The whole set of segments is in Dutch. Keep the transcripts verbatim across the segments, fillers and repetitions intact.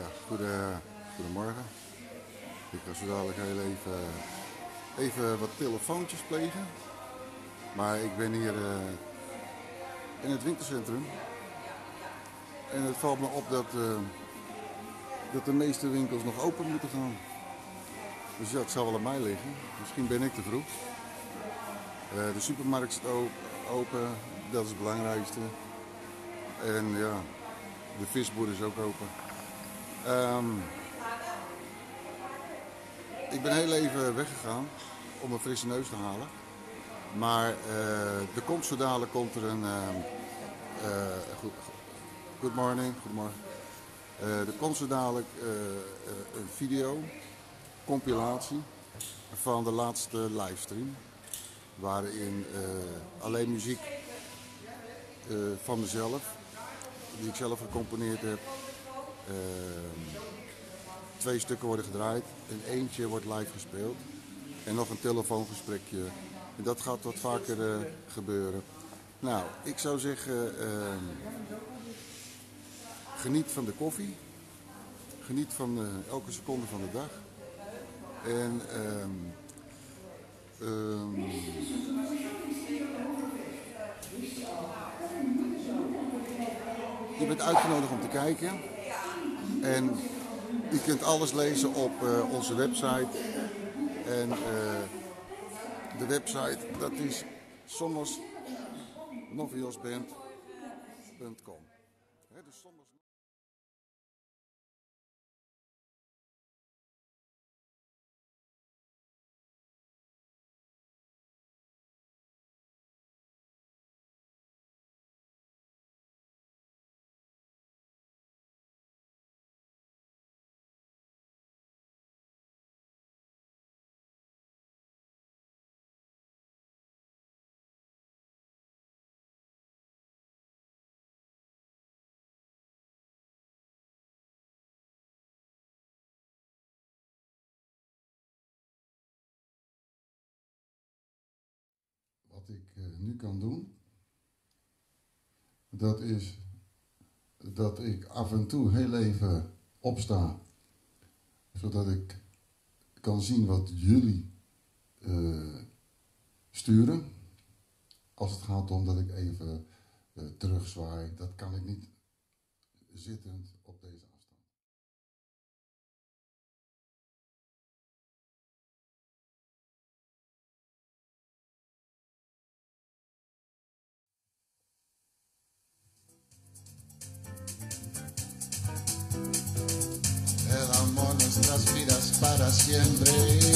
goede, goedemorgen. Ik ga zo dadelijk heel even, even wat telefoontjes plegen. Maar ik ben hier uh, in het winkelcentrum. En het valt me op dat, uh, dat de meeste winkels nog open moeten gaan. Dus ja, het zal wel aan mij liggen. Misschien ben ik te vroeg. Uh, de supermarkt is open, dat is het belangrijkste. En ja, de visboer is ook open. Um, ik ben heel even weggegaan om een frisse neus te halen. Maar uh, er komt zo dadelijk komt er een... Uh, uh, goed, good morning, goedemorgen. Uh, er komt zo dadelijk uh, uh, een video, compilatie van de laatste livestream. Waarin uh, alleen muziek uh, van mezelf, die ik zelf gecomponeerd heb. Uh, twee stukken worden gedraaid en eentje wordt live gespeeld. En nog een telefoongesprekje. En dat gaat wat vaker uh, gebeuren. Nou, ik zou zeggen, uh, geniet van de koffie. Geniet van uh, elke seconde van de dag. En um, um, je bent uitgenodigd om te kijken. En je kunt alles lezen op uh, onze website. En uh, de website, dat is somos noviosband punt com. Dus Somos... Wat ik uh, nu kan doen, dat is dat ik af en toe heel even opsta, zodat ik kan zien wat jullie uh, sturen. Als het gaat om dat ik even uh, terugzwaai, dat kan ik niet zittend op deze afstand. El amor nuestras vidas para siempre.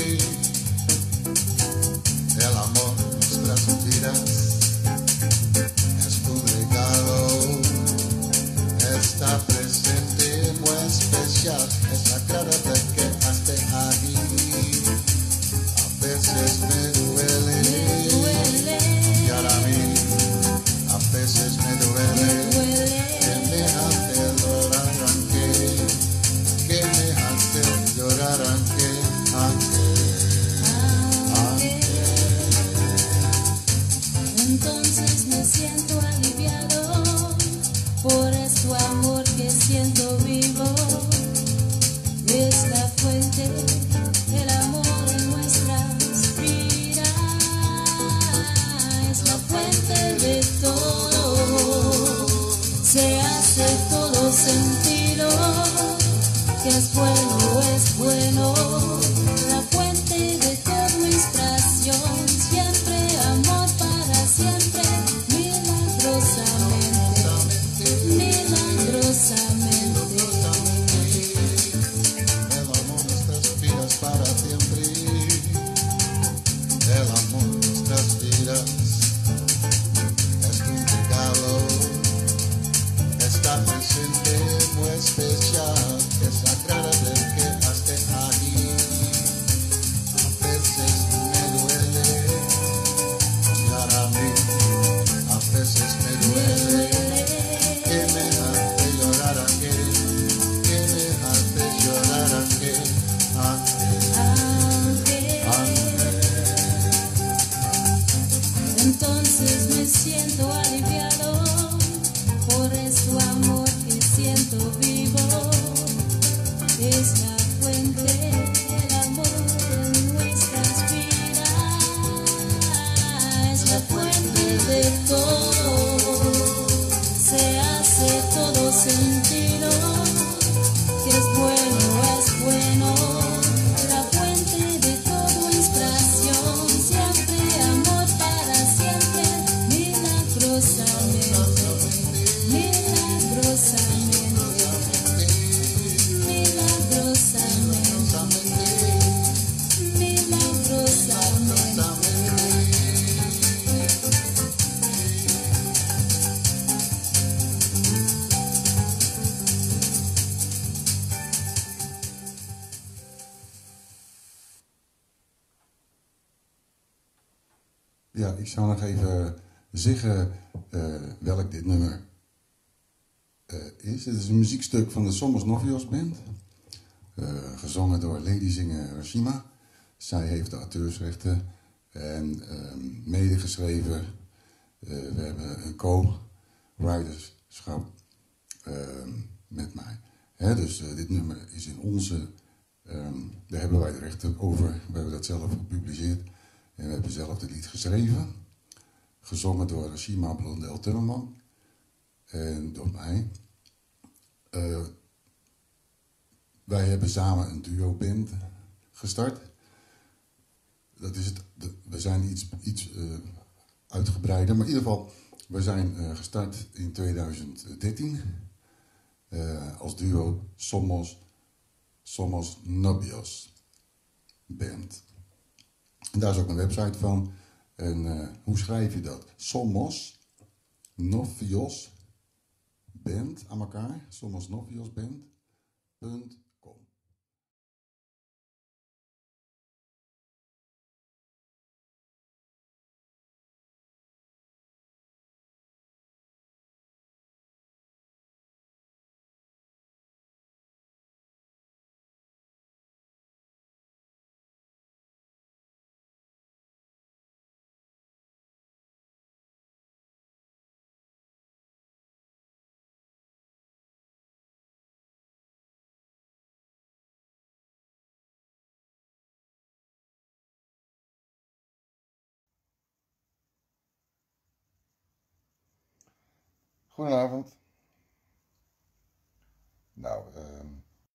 El amor nuestras vidas es un regalo. Está presente muy especial. Es la cara de que hasta ahí. A veces me duele. Y a mí a veces me duele. Que me hace llorar aunque. Que me hace llorar aunque, aunque, aunque. Entonces me siento aliviado por este amor que siento vivo. Es la fuente, el amor en nuestras vidas. Es la fuente de todo. Se hace todo sentido. Que es bueno, es bueno, la fuente de toda inspiración, siempre amor para siempre, milagrosamente, milagrosamente. El amor nuestras vidas para siempre, el amor nuestras vidas es un regalo, está presente muy especial. Es sagrada del que hasta ahí. A veces me duele Ja, ik zou nog even zeggen uh, welk dit nummer uh, is. Het is een muziekstuk van de Somos Novios Band. Uh, gezongen door Lady Zinger Hiroshima. Zij heeft de auteursrechten en uh, medegeschreven. Uh, we hebben een co-writerschap uh, met mij. Hè, dus uh, dit nummer is in onze... Um, daar hebben wij de rechten over. We hebben dat zelf gepubliceerd. En we hebben zelf het lied geschreven. Gezongen door Hiroshima Blondel-Timmerman. En door mij. Uh, wij hebben samen een duo-band gestart. Dat is het, de, we zijn iets, iets uh, uitgebreider. Maar in ieder geval, we zijn uh, gestart in tweeduizend dertien. Uh, als duo Somos, Somos Novios Band. En daar is ook een website van. En uh, hoe schrijf je dat? Somos Novios Band aan elkaar. Somos Novios Band. Punt com. Goedenavond. Nou, uh,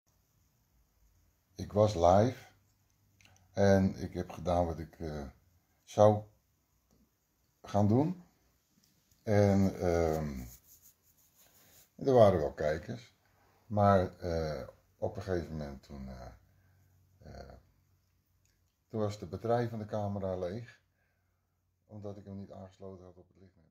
ik was live en ik heb gedaan wat ik uh, zou gaan doen. En uh, er waren wel kijkers, maar uh, op een gegeven moment toen, uh, uh, toen was de batterij van de camera leeg, omdat ik hem niet aangesloten had op het licht.